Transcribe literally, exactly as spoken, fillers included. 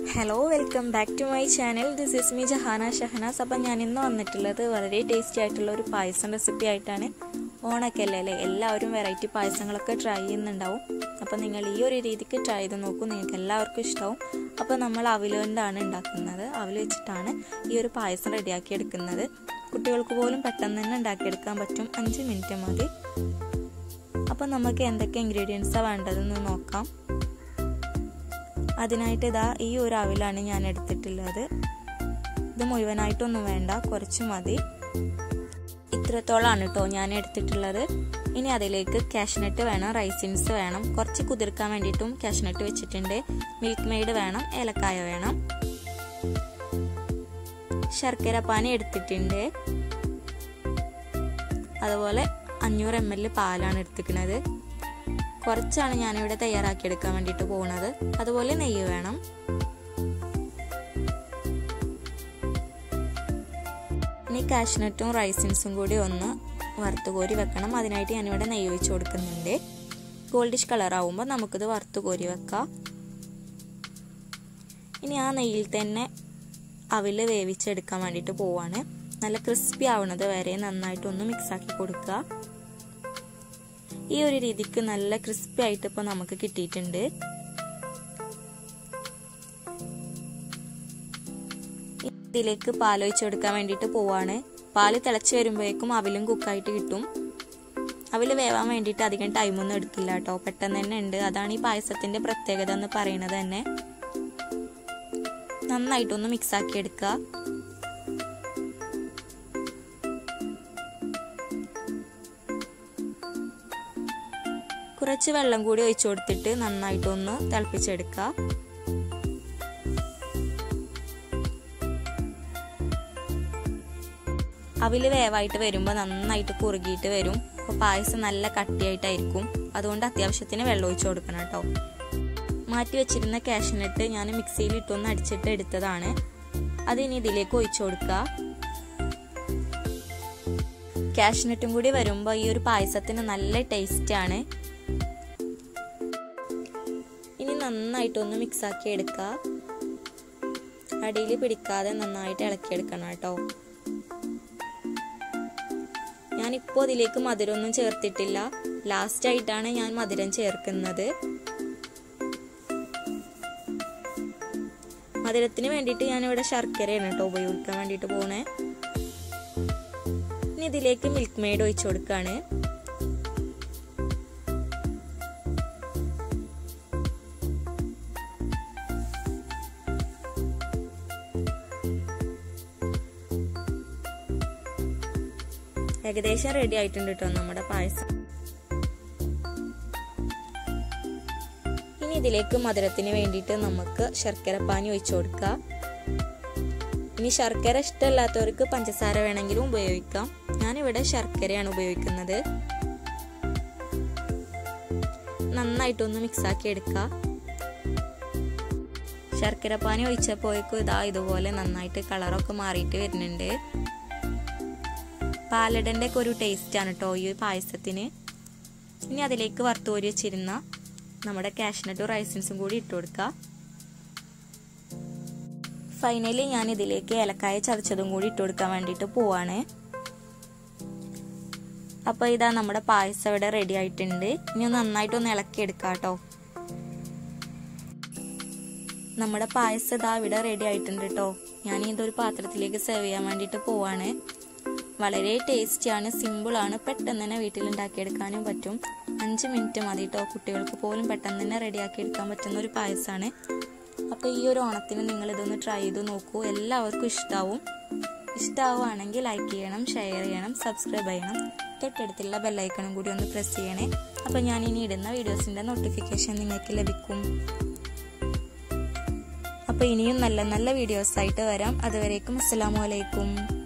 Hello, welcome back to my channel. This is me Jahana Shahnaz. അപ്പം ഞാൻ ഇന്ന് വന്നിട്ടുള്ളത് വളരെ ടേസ്റ്റി ആയിട്ടുള്ള ഒരു പായസം റെസിപ്പി ആയിട്ടാണ്. ഓണൊക്കെ അല്ലേ അല്ലേ എല്ലാവരും വെറൈറ്റി പായസങ്ങളൊക്കെ ട്രൈ ചെയ്യുന്നുണ്ടാവും. അപ്പം നിങ്ങൾ ഈ ഒരു രീതിക്ക് ട്രൈ ചെയ്ത് നോക്കൂ, നിങ്ങൾക്ക് എല്ലാവർക്കും ഇഷ്ടമാവും. അപ്പോൾ നമ്മൾ അവിൽ കൊണ്ടാണ് ഉണ്ടാക്കുന്നത്. അവിൽ വെച്ചിട്ടാണ് ഈ ഒരു പായസം റെഡിയാക്കി എടുക്കുന്നത്. കുട്ടികൾക്ക് പോലും പെട്ടെന്ന് തന്നെ ഉണ്ടാക്കിയെടുക്കാൻ പറ്റും, അഞ്ച് മിനിറ്റ് മതി. അപ്പം നമുക്ക് എന്തൊക്കെ ഇൻഗ്രീഡിയൻസാണ് വേണ്ടതെന്ന് നോക്കാം. അതിനായിട്ട് ഇതാ ഈ ഒരു അവിലാണ് ഞാൻ എടുത്തിട്ടുള്ളത്. ഇത് മുഴുവനായിട്ടൊന്നും വേണ്ട, കുറച്ച് മതി. ഇത്രത്തോളാണ് കേട്ടോ ഞാൻ എടുത്തിട്ടുള്ളത്. ഇനി അതിലേക്ക് കാഷ്നട്ട് വേണം, റൈസിൻസ് വേണം, കുറച്ച് കുതിർക്കാൻ വേണ്ടിയിട്ടും കാഷ്നട്ട് വെച്ചിട്ടുണ്ട്. മിൽക്ക് മെയ്ഡ് വേണം, ഏലക്കായ വേണം, ശർക്കര പാനി എടുത്തിട്ടുണ്ട്. അതുപോലെ അഞ്ഞൂറ് എം എൽ പാലാണ് എടുത്തിരിക്കുന്നത്. കുറച്ചാണ് ഞാനിവിടെ തയ്യാറാക്കി എടുക്കാൻ വേണ്ടിയിട്ട് പോകുന്നത്. അതുപോലെ നെയ്യ് വേണം. ഇനി കാഷ്നട്ടും റൈസിൻസും കൂടി ഒന്ന് വറുത്ത് കോരി വെക്കണം. അതിനായിട്ട് ഞാനിവിടെ നെയ്യ് ഒഴിച്ച് കൊടുക്കുന്നുണ്ട്. ഗോൾഡിഷ് കളർ ആവുമ്പോൾ നമുക്കിത് വറുത്ത് കോരി വെക്കാം. ഇനി ആ നെയ്യിൽ തന്നെ അവിൽ വേവിച്ചെടുക്കാൻ വേണ്ടിയിട്ട് പോവാണ്. നല്ല ക്രിസ്പി ആവുന്നത് വരെ നന്നായിട്ടൊന്ന് മിക്സാക്കി കൊടുക്കുക. ഈ ഒരു രീതിക്ക് നല്ല ക്രിസ്പി ആയിട്ട് ഇപ്പൊ നമുക്ക് കിട്ടിയിട്ടുണ്ട്. ഇതിലേക്ക് പാൽ ഒഴിച്ചെടുക്കാൻ വേണ്ടിയിട്ട് പോവാണ്. പാല് തിളച്ച് വരുമ്പോഴേക്കും അവിലും കുക്കായിട്ട് കിട്ടും. അവില് വേവാൻ വേണ്ടിയിട്ട് അധികം ടൈമൊന്നും എടുക്കില്ല കേട്ടോ, പെട്ടെന്ന് തന്നെ ഉണ്ട്. അതാണ് ഈ പായസത്തിന്റെ പ്രത്യേകത എന്ന് പറയുന്നത് തന്നെ. നന്നായിട്ടൊന്ന് മിക്സ് ആക്കി എടുക്കുക. കുറച്ച് വെള്ളം കൂടി ഒഴിച്ചു കൊടുത്തിട്ട് നന്നായിട്ടൊന്ന് തിളപ്പിച്ചെടുക്കുക. അവില് വേവായിട്ട് വരുമ്പോൾ നന്നായിട്ട് കുറുകിയിട്ട് വരും. അപ്പോൾ പായസം നല്ല കട്ടിയായിട്ടായിരിക്കും. അതുകൊണ്ട് അത്യാവശ്യത്തിന് വെള്ളം ഒഴിച്ചു കൊടുക്കണം കേട്ടോ. മാറ്റി വെച്ചിരുന്ന കാഷ്നട്ട് ഞാൻ മിക്സിയിൽ ഇട്ടൊന്ന് അടിച്ചിട്ട് എടുത്തതാണ്. അത് ഇനി ഇതിലേക്ക് ഒഴിച്ചു കൊടുക്കുക. കാഷ്നട്ടും കൂടി വരുമ്പോൾ ഈ ഒരു പായസത്തിന് നല്ല ടേസ്റ്റ് ആണ്. ഇനി നന്നായിട്ടൊന്ന് മിക്സ് ആക്കി എടുക്കുക. അടിയിൽ പിടിക്കാതെ നന്നായിട്ട് ഇളക്കിയെടുക്കണം കേട്ടോ. ഞാനിപ്പോൾ ഇതിലേക്ക് മധുരമൊന്നും ചേർത്തിട്ടില്ല. ലാസ്റ്റ് ആയിട്ടാണ് ഞാൻ മധുരം ചേർക്കുന്നത്. മധുരത്തിന് വേണ്ടിയിട്ട് ഞാനിവിടെ ശർക്കരയാണ് കേട്ടോ ഉപയോഗിക്കാൻ വേണ്ടിയിട്ട് പോണേ. ഇനി ഇതിലേക്ക് മിൽക്ക് മെയ്ഡ് ഒഴിച്ചു കൊടുക്കാണ്. ഏകദേശം റെഡി ആയിട്ടുണ്ട് കേട്ടോ നമ്മുടെ പായസം. ഇനി ഇതിലേക്ക് മധുരത്തിന് വേണ്ടിയിട്ട് നമുക്ക് ശർക്കര പാനി ഒഴിച്ചു കൊടുക്കാം. ഇനി ശർക്കര ഇഷ്ടമല്ലാത്തവർക്ക് പഞ്ചസാര വേണമെങ്കിലും ഉപയോഗിക്കാം. ഞാനിവിടെ ശർക്കരയാണ് ഉപയോഗിക്കുന്നത്. നന്നായിട്ടൊന്ന് മിക്സ് ആക്കി എടുക്കാം. ശർക്കര പാനി ഒഴിച്ചപ്പോഴേക്കും ഇതാ ഇതുപോലെ നന്നായിട്ട് കളറൊക്കെ മാറിയിട്ട് വരുന്നുണ്ട്. പാലടന്റെ ഒക്കെ ഒരു ടേസ്റ്റ് ആണ് കേട്ടോ ഈ പായസത്തിന്. ഇനി അതിലേക്ക് വറുത്ത് കോരി വെച്ചിരുന്ന നമ്മുടെ കാഷ്നട്ടും റൈസിൻസും കൂടി ഇട്ട് കൊടുക്കുക. ഫൈനലി ഞാൻ ഇതിലേക്ക് ഏലക്കായ ചതച്ചതും കൂടി ഇട്ട് കൊടുക്കാൻ വേണ്ടിയിട്ട് പോവാണ്. അപ്പൊ ഇതാ നമ്മുടെ പായസം ഇവിടെ റെഡി ആയിട്ടുണ്ട്. ഇനി നന്നായിട്ടൊന്ന് ഇളക്കി എടുക്കാം കേട്ടോ. നമ്മുടെ പായസം ഇതാ ഇവിടെ റെഡി ആയിട്ടുണ്ട് കേട്ടോ. ഞാൻ ഇതൊരു പാത്രത്തിലേക്ക് സെർവ് ചെയ്യാൻ വേണ്ടിയിട്ട് പോവാണ്. വളരെ ടേസ്റ്റിയാണ്, സിമ്പിളാണ്, പെട്ടെന്ന് തന്നെ വീട്ടിലുണ്ടാക്കിയെടുക്കാനും പറ്റും. അഞ്ച് മിനിറ്റ് മതി കേട്ടോ. കുട്ടികൾക്ക് പോലും പെട്ടെന്ന് തന്നെ റെഡിയാക്കി എടുക്കാൻ പറ്റുന്ന ഒരു പായസമാണ്. അപ്പോൾ ഈ ഒരു ഓണത്തിന് നിങ്ങൾ ഇതൊന്ന് ട്രൈ ചെയ്ത് നോക്കൂ, എല്ലാവർക്കും ഇഷ്ടാവും. ഇഷ്ടമാവുകയാണെങ്കിൽ ലൈക്ക് ചെയ്യണം, ഷെയർ ചെയ്യണം, സബ്സ്ക്രൈബ് ചെയ്യണം. തൊട്ടടുത്തുള്ള ബെല്ലൈക്കണും കൂടി ഒന്ന് പ്രസ് ചെയ്യണേ. അപ്പോൾ ഞാൻ ഇനി ഇടുന്ന വീഡിയോസിൻ്റെ നോട്ടിഫിക്കേഷൻ നിങ്ങൾക്ക് ലഭിക്കും. അപ്പോൾ ഇനിയും നല്ല നല്ല വീഡിയോസായിട്ട് വരാം. അതുവരേക്കും അസ്സലാമു അലൈക്കും.